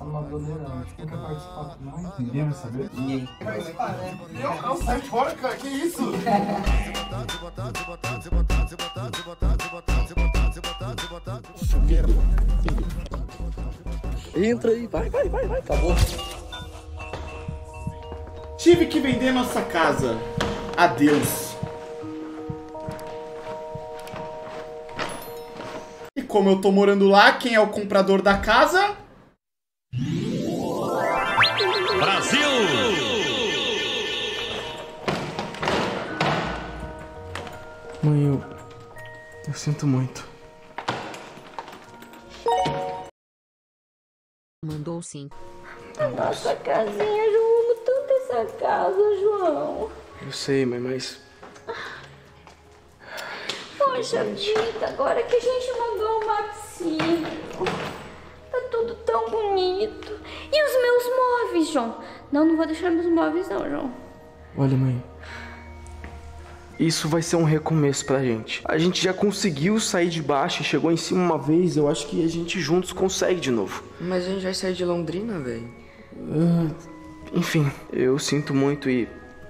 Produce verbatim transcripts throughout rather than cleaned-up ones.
Essa madoneira, quem quer participar com nós? Ninguém vai saber? Ninguém. Participar, né? Eu não, sai fora, cara, que isso? Entra aí, vai, vai, vai, vai, acabou. Tive que vender nossa casa. Adeus. E como eu tô morando lá, quem é o comprador da casa? Brasil! Mãe, eu... eu sinto muito. Mandou sim. Nossa casinha, João, eu amo tanto essa casa, João. Eu sei, mãe, mas... Poxa vida, agora que a gente mandou o Maxinho. Tá tudo tão bonito. E os meus móveis, João? Não, não vou deixar meus móveis não, João. Olha, mãe... Isso vai ser um recomeço pra gente. A gente já conseguiu sair de baixo e chegou em cima uma vez. Eu acho que a gente juntos consegue de novo. Mas a gente vai sair de Londrina, velho. Uh, enfim, eu sinto muito e...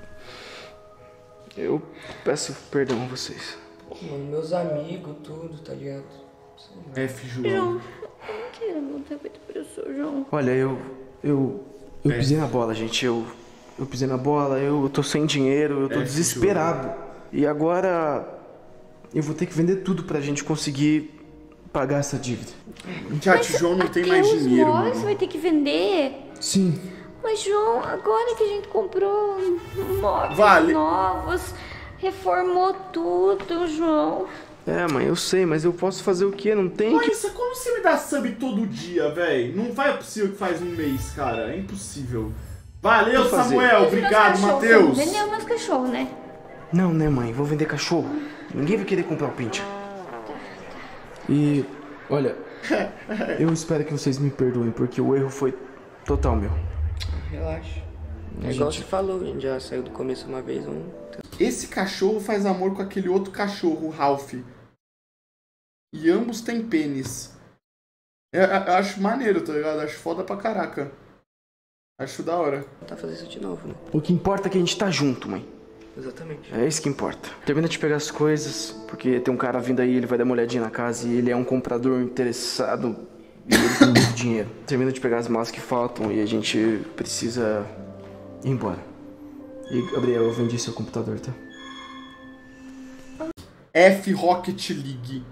eu peço perdão a vocês. Mano, meus amigos, tudo, tá ligado? F, João. João, eu não quero muita vida pro seu João. Olha, eu... Eu... Eu É. pisei na bola, gente. Eu... Eu pisei na bola, eu tô sem dinheiro, eu tô É, desesperado. E agora... eu vou ter que vender tudo pra gente conseguir pagar essa dívida. Tchau, João não tem Até mais os dinheiro, móveis você mano. vai ter que vender. Sim. Mas, João, agora que a gente comprou móveis Vale. novos, reformou tudo, João. É, mãe, eu sei, mas eu posso fazer o quê? Não tem que... Larissa, como você me dá sub todo dia, velho? Não vai é possível que faz um mês, cara. É impossível. Valeu, Vou fazer. Samuel. Obrigado, Matheus. Vendeu meus cachorros, né? Não, né, mãe? Vou vender cachorro. Ninguém vai querer comprar o Pincher. E... olha... eu espero que vocês me perdoem, porque o erro foi total meu. Relaxa. É A igual gente- você falou, a gente já saiu do começo uma vez, um... Esse cachorro faz amor com aquele outro cachorro, o Ralph. E ambos têm pênis. Eu, eu- eu acho maneiro, tá ligado? Acho foda pra caraca. Acho da hora. Tá fazendo isso de novo, né? O que importa é que a gente tá junto, mãe. Exatamente. É isso que importa. Termina de pegar as coisas, porque tem um cara vindo aí, ele vai dar uma olhadinha na casa e ele é um comprador interessado e ele tem muito dinheiro. Termina de pegar as malas que faltam e a gente precisa ir embora. E, Gabriel, eu vendi seu computador, tá? F Rocket League.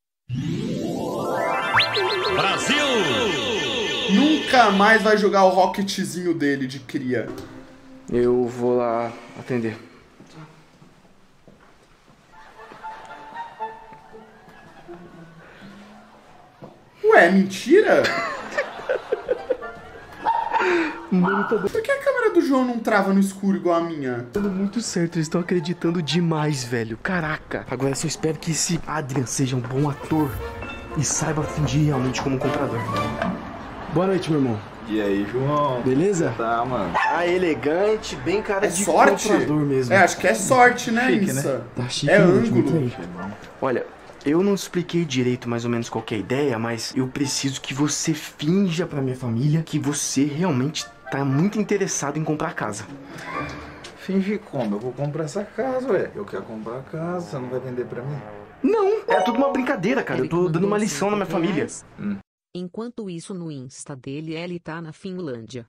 Brasil! Nunca mais vai jogar o Rocketzinho dele de cria. Eu vou lá atender. Ué, mentira? Mano, tá Por que a câmera do João não trava no escuro igual a minha? dando muito certo, eles estão acreditando demais, velho. Caraca. Agora eu só espero que esse Adrian seja um bom ator e saiba fingir realmente como um comprador. Boa noite, meu irmão. E aí, João? Beleza? Tá, mano. Ah, elegante, bem cara É de sorte? comprador mesmo. É, acho que é sorte, né, Chique, Insa? Tá chique, É né? ângulo. Muito bem. Olha, eu não expliquei direito mais ou menos qual que é a ideia, mas eu preciso que você finja pra minha família que você realmente tá muito interessado em comprar a casa. Fingir como? Eu vou comprar essa casa, ué. Eu quero comprar a casa, você não vai vender pra mim? Não, é tudo uma brincadeira, cara. Eu Eric tô dando mandou uma lição na minha cinco família. reais. Hum. Enquanto isso, no Insta dele, ele tá na Finlândia.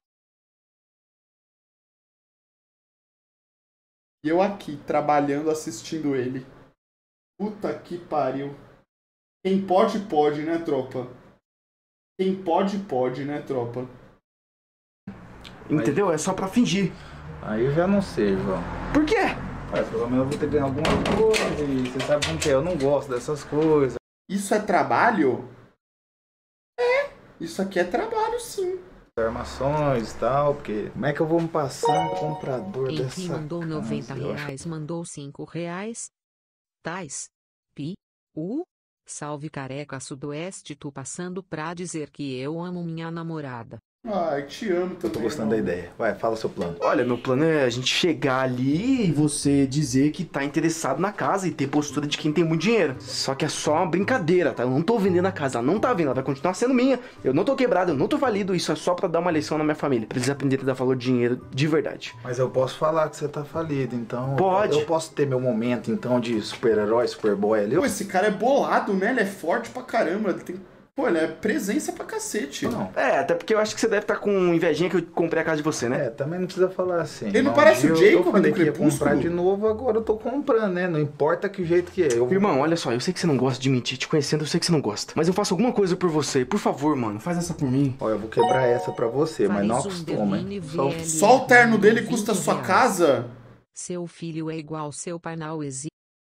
E eu aqui, trabalhando, assistindo ele. Puta que pariu. Quem pode, pode, né, tropa? Quem pode, pode, né, tropa? Entendeu? É só pra fingir. Aí eu já não sei, João. Por quê? Ué, pelo menos eu vou ter que ganhar alguma coisa e você sabe como que é. Eu não gosto dessas coisas. Isso é trabalho? É, isso aqui é trabalho, sim. Armações e tal, porque como é que eu vou me passar um comprador Henry dessa mandou casa? noventa Eu acho- reais, mandou cinco reais. Tais. Pi. U. Salve careca sudoeste, tu passando pra dizer que eu amo minha namorada. Ai, te amo também. Eu tô gostando irmão. da ideia. Vai, fala seu plano. Olha, meu plano é a gente chegar ali e você dizer que tá interessado na casa e ter postura de quem tem muito dinheiro. Só que é só uma brincadeira, tá? Eu não tô vendendo a casa, ela não tá vendo, ela vai continuar sendo minha. Eu não tô quebrado, eu não tô falido, isso é só pra dar uma lição na minha família. Pra eles aprenderem a dar valor de dinheiro de verdade. Mas eu posso falar que você tá falido, então... Pode. Eu posso ter meu momento, então, de super-herói, superboy ali? Pô, esse cara é bolado, né? Ele é forte pra caramba. Ele tem... Pô, ele é presença pra cacete. Não. É, até porque eu acho que você deve estar com invejinha que eu comprei a casa de você, né? É, também não precisa falar assim. Ele não Um parece dia o eu- Jacob Eu falei do que ia Crepúsculo? comprar de novo, agora eu tô comprando, né? Não importa que jeito que é. Eu... Irmão, olha só, eu sei que você não gosta de mentir, te conhecendo, eu sei que você não gosta. Mas eu faço alguma coisa por você. Por favor, mano, faz essa por mim. Ó, eu vou quebrar essa pra você, mas não Faz um acostuma, delírio hein? Só... V L Só o terno dele vinte custa sua reais. casa? Seu filho é igual seu pai na existe.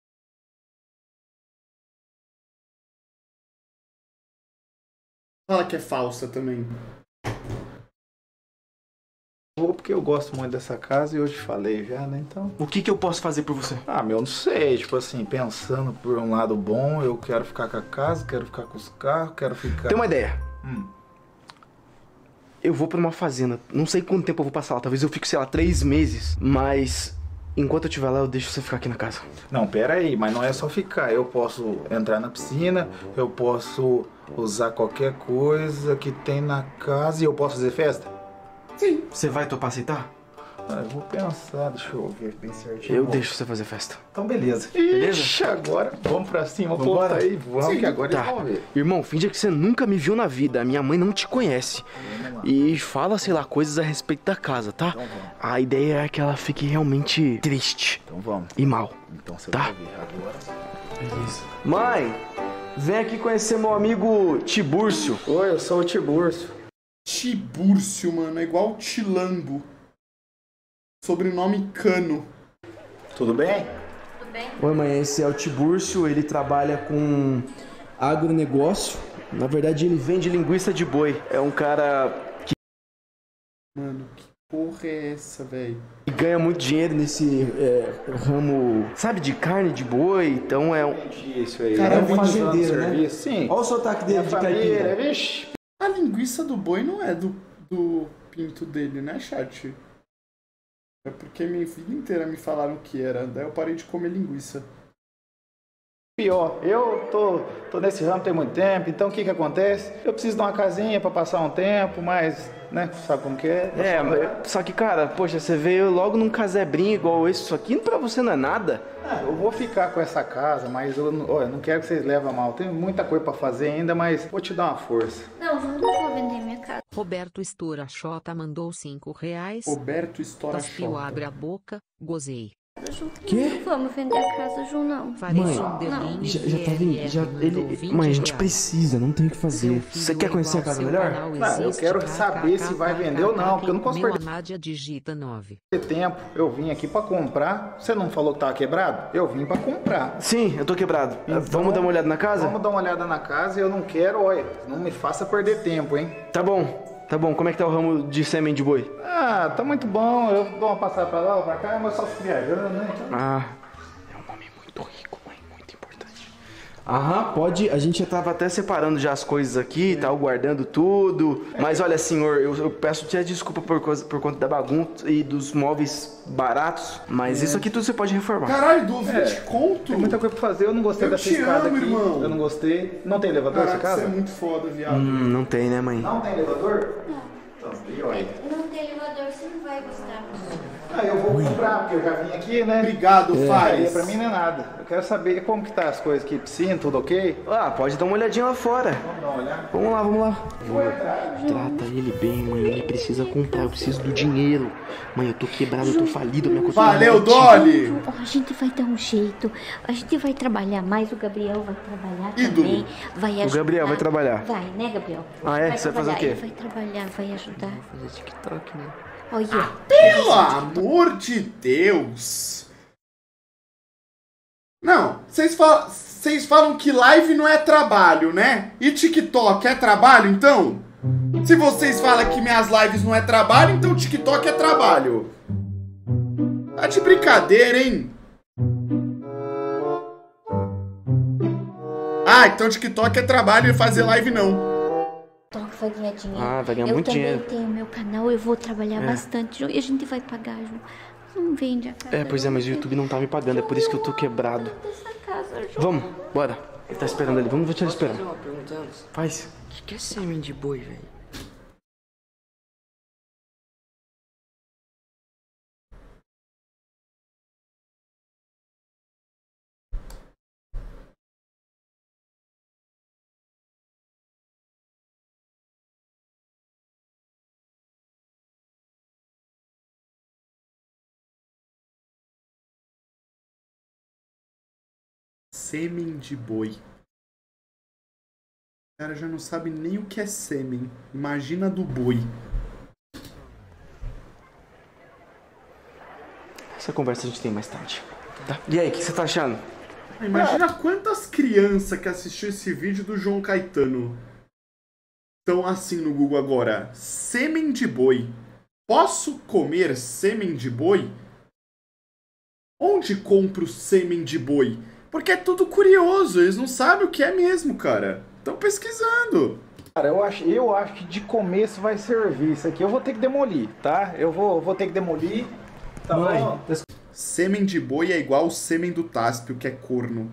Fala que é falsa também. Vou porque eu gosto muito dessa casa e eu te falei já, né? Então... O que que eu posso fazer por você? Ah, meu, não sei. Tipo assim, pensando por um lado bom, eu quero ficar com a casa, quero ficar com os carros, quero ficar... Tem uma ideia. Hum. Eu vou pra uma fazenda. Não sei quanto tempo eu vou passar lá. Talvez eu fique, sei lá, três meses. Mas enquanto eu estiver lá, eu deixo você ficar aqui na casa. Não, pera aí, mas não é só ficar. Eu posso entrar na piscina, eu posso usar qualquer coisa que tem na casa e eu posso fazer festa? Sim. Você vai topar aceitar? Ah, eu vou pensar, deixa eu ver bem certinho. Eu Bom, deixo você fazer festa. Então beleza. Beleza? Ixi, agora vamos pra cima, Vambora? volta aí, vamos Sim. que agora Tá. eles vão ver. Irmão, finge que você nunca me viu na vida. A minha mãe não te conhece. Vamos lá. E fala, sei lá, coisas a respeito da casa, tá? Então vamos. A ideia é que ela fique realmente triste Então vamos. e mal. Então você Tá. vai ver agora. Beleza. Mãe, vem aqui conhecer meu amigo Tibúrcio. Oi, eu sou o Tibúrcio. Tibúrcio, mano. É igual Tilambo. Sobrenome Cano. Tudo bem? Oi, mãe, esse é o Tibúrcio, ele trabalha com agronegócio. Na verdade, ele vende linguiça de boi. É um cara que Mano, que porra é essa, velho? ganha muito dinheiro nesse é, ramo, sabe, de carne de boi. Então é um... Isso aí. Cara, é um muitos anos de fazendeiro, né? serviço. Sim. Olha o sotaque dele Minha de família, caipira. vixe. A linguiça do boi não é do, do pinto dele, né, chat? É porque minha vida inteira me falaram que era. Daí eu parei de comer linguiça. Pior, eu tô, tô nesse ramo tem muito tempo, então o que que acontece? Eu preciso de uma casinha pra passar um tempo, mas, né, sabe como que é? É, mas- só que, cara, poxa, você veio logo num casebrinho igual esse. Isso aqui pra você não é nada. Ah, eu vou ficar com essa casa, mas eu, não- olha, não quero que vocês levem a mal. Tem muita coisa pra fazer ainda, mas vou te dar uma força. Não, João, não vou vender minha casa. Roberto Estoura Xota mandou cinco reais. Roberto Estoura Tospio abre a boca, gozei. Ju. Quê? Não vamos vender a casa, Ju, não. Faris Mãe, Underline Já, já tá V L vindo. R Já, mandou ele, vinte mãe, a gente reais. precisa, não tem o que fazer. Seu Você filho quer é conhecer a igual casa seu melhor? canal Ah, eu existe, quero saber se vai vender ou não, porque eu não posso Meu perder Nádia digita nove. tempo. Eu vim aqui pra comprar. Você não falou que tava quebrado? Eu vim pra comprar. Sim, eu tô quebrado. Então, Vamos dar uma olhada na casa? Vamos dar uma olhada na casa e eu não quero, olha, não me faça perder tempo, hein? Tá bom, tá bom. Como é que tá o ramo de sêmen de boi? Ah, tá muito bom. Eu dou uma passada pra lá ou pra cá, mas só fico viajando, né? Então... Ah, é um homem muito rico, mãe, muito importante. Aham, pode. A gente já tava até separando já as coisas aqui e tal, guardando tudo. Mas olha, senhor, eu, eu peço até desculpa por, coisa, por conta da bagunça e dos móveis baratos. Mas isso aqui tudo você pode reformar. Caralho, dou vinte conto? Tem muita coisa pra fazer, eu não gostei Eu dessa te escada amo, aqui. irmão. Eu não gostei. Não tem elevador Caraca, essa você é casa? muito foda, viado. Hum, não tem, né, mãe? Não tem elevador? Então, e olha. Não tem elevador, você não vai gostar. Ah, eu vou comprar, porque eu já vim aqui, né? Obrigado, Aí, Fares. pra mim não é nada. Eu quero saber como que tá as coisas aqui, piscina, tudo ok? Ah, pode dar uma olhadinha lá fora. Vamos dar uma olhada. Vamos lá, vamos lá. Trata ele bem, mãe. Ele precisa comprar. Eu preciso do dinheiro. Mãe, eu tô quebrado, eu tô falido. Minha conta Valeu, não Dolly! Ju, a gente vai dar um jeito. A gente vai trabalhar mais. O Gabriel vai trabalhar Ídolo. também. Vai ajudar. O Gabriel vai trabalhar. Vai, né, Gabriel? Ah, é? Vai Você vai fazer o trabalhar, quê? Ele vai trabalhar, vai ajudar. Fazer TikTok, né? Olha. Pelo amor de Deus! Não, vocês falam, vocês falam que live não é trabalho, né? E TikTok é trabalho, então? Se vocês falam que minhas lives não é trabalho, então TikTok é trabalho. Tá de brincadeira, hein? Ah, então TikTok é trabalho e fazer live não. TikTok que vai ganhar dinheiro. Ah, vai ganhar eu muito dinheiro. Eu também tenho meu canal, eu vou trabalhar É. bastante, João, e a gente vai pagar, João. Não vende a casa. É, pois é, mas o YouTube não tá me pagando, é por isso que eu tô quebrado. Dessa casa, João. Vamos, bora. Ele tá esperando ali, vamos ver se ele Posso fazer espera. uma pergunta antes? Faz. O que que é sêmen de boi, velho? Sêmen de boi. O cara já não sabe nem o que é sêmen. Imagina do boi. Essa conversa a gente tem mais tarde. Tá. E aí, o que você tá achando? Imagina quantas crianças que assistiu esse vídeo do João Caetano estão assim no Google agora. Sêmen de boi. Posso comer sêmen de boi? Onde compro sêmen de boi? Porque é tudo curioso, eles não sabem o que é mesmo, cara. Estão pesquisando. Cara, eu acho, eu acho que de começo vai servir. Isso aqui eu vou ter que demolir, tá? Eu vou, vou ter que demolir. Tá bom? Sêmen de boi é igual o sêmen do Táspio, que é corno.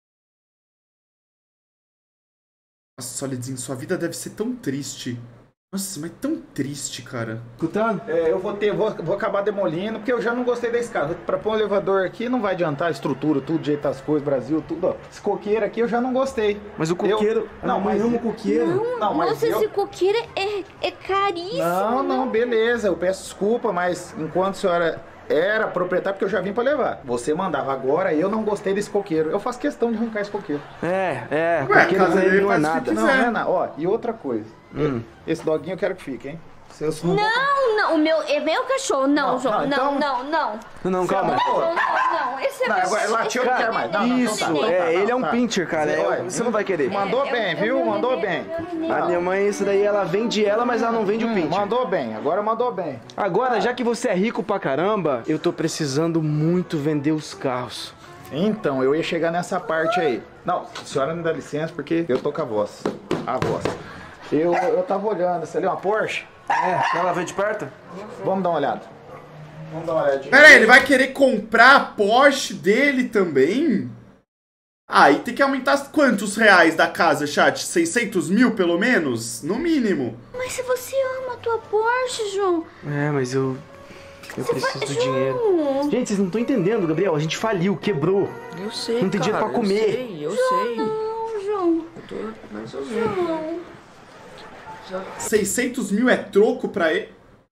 Nossa, Solidzinho, sua vida deve ser tão triste. Nossa, mas tão triste, cara. Escutando? É, eu vou ter, vou, vou acabar demolindo, porque eu já não gostei desse carro. Pra pôr um elevador aqui não vai adiantar a estrutura, tudo, jeito as coisas, Brasil, tudo, ó. Esse coqueiro aqui eu já não gostei. Mas o coqueiro... Eu, não, mas amo eu- o coqueiro. Não, Não, mas nossa, eu- esse coqueiro é, é caríssimo. Não, não, beleza, eu peço desculpa, mas enquanto a senhora era proprietária, porque eu já vim pra levar. Você mandava agora, eu não gostei desse coqueiro. Eu faço questão de arrancar esse coqueiro. É, é, Ué, coqueiro casa pra ele dele não é faz o que nada. quiser. Não, não é nada. Ó, e outra coisa. Hum. Esse doguinho eu quero que fique, hein? Seus... Não, não, o meu é meu cachorro. Não, Não, João, não, não, então- não, não. Não, não, calma. Não, João, não, não. Esse é Não, meu. agora latiu, eu não quero mais. Não, não, Isso, então tá, é, então tá, ele é um tá. pincher, cara. Você, é- olha, você não vai querer. Mandou É, bem, é o viu? meu Mandou neném, bem. é o meu neném. A minha mãe, isso daí, ela vende ela, mas ela não vende o Hum, pincher. mandou bem, agora mandou bem. Agora, já que você é rico pra caramba, eu tô precisando muito vender os carros. Então, eu ia chegar nessa parte aí. Não, a senhora me dá licença porque eu tô com a voz. A voz. Eu, eu tava olhando, você ali uma Porsche? É, ela veio de perto? Vamos dar uma olhada. Vamos dar uma olhadinha. Pera aí, ele vai querer comprar a Porsche dele também? Ah, e tem que aumentar quantos reais da casa, chat? seiscentos mil, pelo menos? No mínimo. Mas se você ama a tua Porsche, João. É, mas eu... Eu Você preciso vai- do dinheiro. João. Gente, vocês não estão entendendo, Gabriel. A gente faliu, quebrou. Eu sei, Não tem dinheiro cara, pra comer. Eu sei, eu sei. Não, João. Eu tô mais ou menos. João. seiscentos mil é troco pra ele?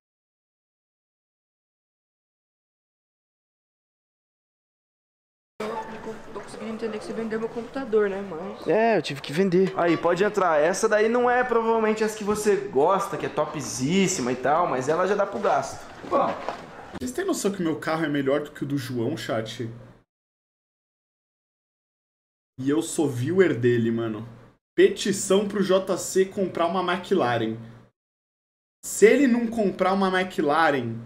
Tô conseguindo entender que você vendeu meu computador, né? Mas. É, eu tive que vender. Aí, pode entrar. Essa daí não é provavelmente as que você gosta, que é topzíssima e tal, mas ela já dá pro gasto. Bom, Vocês têm noção que o meu carro é melhor do que o do João, chat? E eu sou viewer dele, mano. Petição pro J C comprar uma McLaren. Se ele não comprar uma McLaren...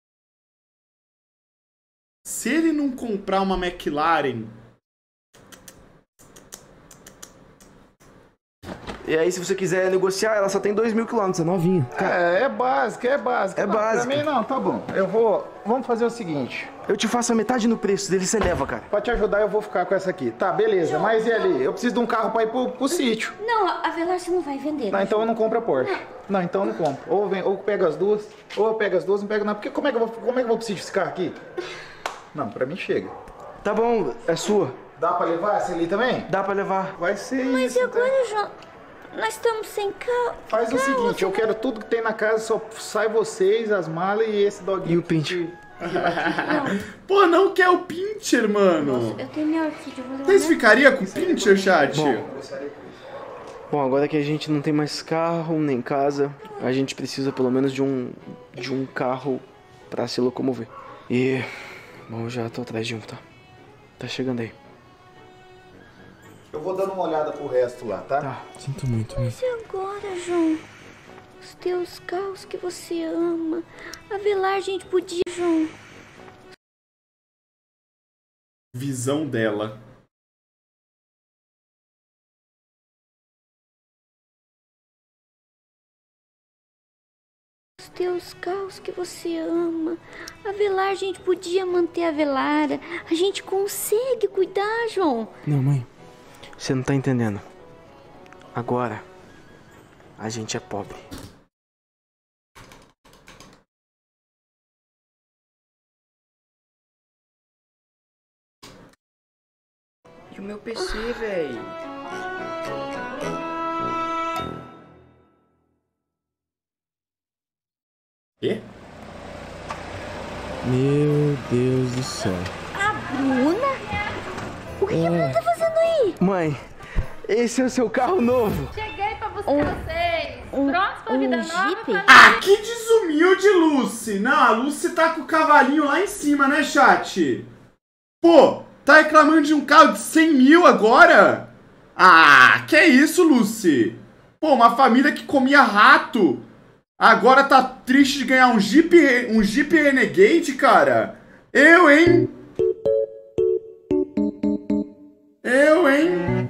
Se ele não comprar uma McLaren... E aí, se você quiser negociar, ela só tem dois mil quilômetros, é novinha. é, é básica, é básica. É Não, básica. Pra mim não, tá bom. Eu vou. Vamos fazer o seguinte. Eu te faço a metade no preço dele, você leva, cara. Pra te ajudar, eu vou ficar com essa aqui. Tá, beleza. Mas e ali? Eu preciso de um carro pra ir pro, pro sítio. Não, a Velar você não vai vender. Não, então eu não compro a Porsche. Não, então eu não compro. Ou, vem, ou pego as duas, ou eu pego as duas, não pego nada. Porque como é que eu vou, como é que eu vou pro sítio esse carro aqui? Não, pra mim chega. Tá bom, é sua. Dá pra levar essa ali também? Dá pra levar. Vai ser Mas isso. e então. agora, João? Nós estamos sem carro. Faz o seguinte, eu quero tudo que tem na casa, só sai vocês, as malas e esse doguinho. E o pincher. Pô, não quer o Pincher, mano. Eu tenho minha orquídea, eu vou levar Vocês minha- ficariam com o Pincher, chat? Bom, agora que a gente não tem mais carro nem casa, a gente precisa pelo menos de um de um carro pra se locomover. E bom, eu já tô atrás de um, tá? Tá chegando aí. Eu vou dando uma olhada pro resto lá, tá? Tá, sinto muito. Mas e agora, João? Os teus carros que você ama. A Velar, a gente podia, João. Visão dela. os teus carros que você ama. A Velar, a gente podia manter a Velara. A gente consegue cuidar, João. Não, mãe. Você não tá entendendo. Agora, a gente é pobre. E o meu P C, velho? Quê? Meu Deus do céu. A Bruna? O que, que a Bruna tá fazendo aí? Mãe, esse é o seu carro novo. Cheguei pra buscar Um- vocês. um- Prontos pra um vida nova, Jeep? família? Ah, que desumilde, Lucy! Não, a Lucy tá com o cavalinho lá em cima, né, chat? Pô, tá reclamando de um carro de cem mil agora? Ah, que é isso, Lucy? Pô, uma família que comia rato. Agora tá triste de ganhar um Jeep, um Jeep Renegade, cara? Eu, hein? Eu, hein?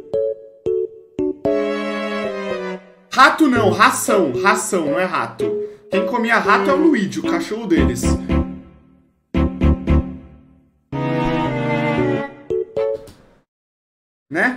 Rato não, ração, ração, não é rato. Quem comia rato é o Luigi, o cachorro deles. Né?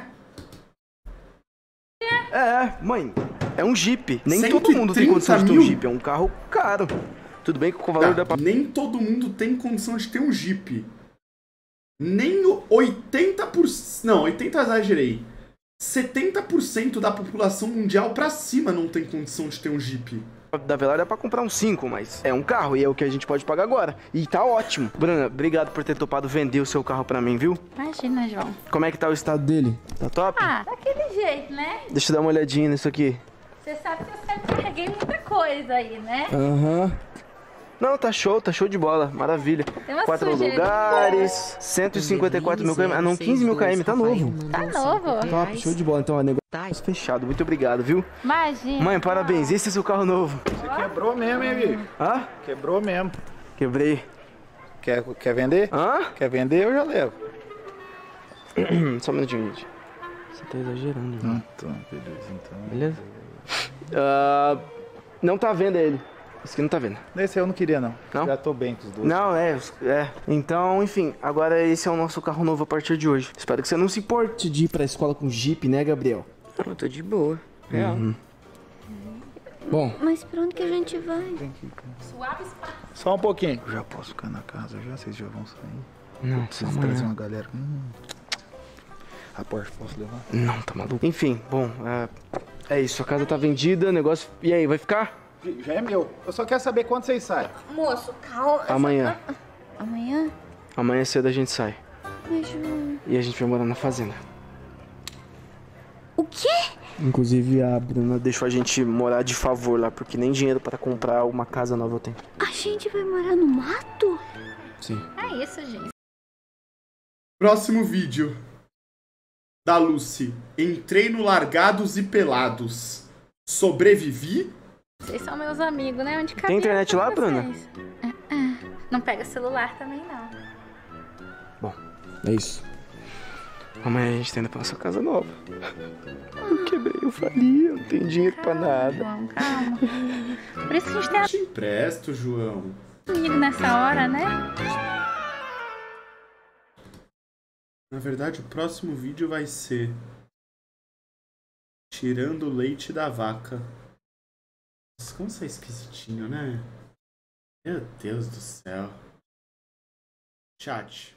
É, mãe, é um Jeep. Nem cento e todo mundo tem trinta condição de ter um mil? Jeep. É um carro caro. Tudo bem que com o valor Tá, da... nem todo mundo tem condição de ter um Jeep. Nem o oitenta por cento... Não, oitenta por cento exagerei. setenta por cento da população mundial pra cima não tem condição de ter um Jeep. Da Velar é pra comprar um cinco, mas é um carro e é o que a gente pode pagar agora. E tá ótimo. Bruna, obrigado por ter topado vender o seu carro pra mim, viu? Imagina, João. Como é que tá o estado dele? Tá top? Ah, daquele jeito, né? Deixa eu dar uma olhadinha nisso aqui. Você sabe que eu sempre carreguei muita coisa aí, né? Aham. Não, tá show, tá show de bola. Maravilha. Tem uma Quatro sujeira. lugares, cento e cinquenta e quatro mil km. Ah, não, quinze mil km, tá novo. Tá novo. Top, show de bola. Então, ó, negócio Tais. fechado. Muito obrigado, viu? Imagina. Mãe, parabéns. Esse é seu carro novo. Você quebrou mesmo, hein, amigo? Hã? Quebrou mesmo. Quebrei. Quer, quer vender? Hã? Quer vender, eu já levo. Só um minutinho, gente. Você tá exagerando, viu? Então, beleza, então. Beleza? Ah, não tá vendo ele. Esse aqui não tá vendo. Esse eu não queria, não. Não? Já tô bem com os dois. Não, é, é. Então, enfim, agora esse é o nosso carro novo a partir de hoje. Espero que você não se importe de ir pra escola com Jeep, né, Gabriel? Eu tô de boa. Real. Uhum. Bom, Mas pra onde que a gente vai? Suave espaço. Só um pouquinho. Eu já posso ficar na casa, já? Vocês já vão sair? não, só Preciso trazer amanhã. uma galera. Hum. A Porsche posso levar? Não, tá maluco. Enfim, bom, é, é isso. A casa tá vendida, negócio... E aí, vai ficar? Já é meu. Eu só quero saber quando vocês saem. Moço, calma. Amanhã. Amanhã? Amanhã cedo a gente sai. Mas, João... E a gente vai morar na fazenda. O quê? Inclusive, a Bruna deixou a gente morar de favor lá, porque nem dinheiro para comprar uma casa nova eu tenho. A gente vai morar no mato? Sim. É isso, gente. Próximo vídeo. Da Lucy. Entrei no Largados e Pelados. Sobrevivi? Vocês são meus amigos, né? Onde Tem internet lá, Bruna? É, é. Não pega celular também, não. Bom, é isso. Amanhã a gente tá indo pra nossa casa nova. Eu quebrei, eu fali, eu não tenho dinheiro pra nada. João, calma. Por isso que a gente tem Te empresto, João. amigo nessa hora, né? Na verdade, o próximo vídeo vai ser... Tirando o leite da vaca. Nossa, como você é esquisitinho, né? Meu Deus do céu. Chat.